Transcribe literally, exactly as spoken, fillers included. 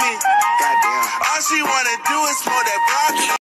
me. Goddamn. All she wanna do is smoke that block.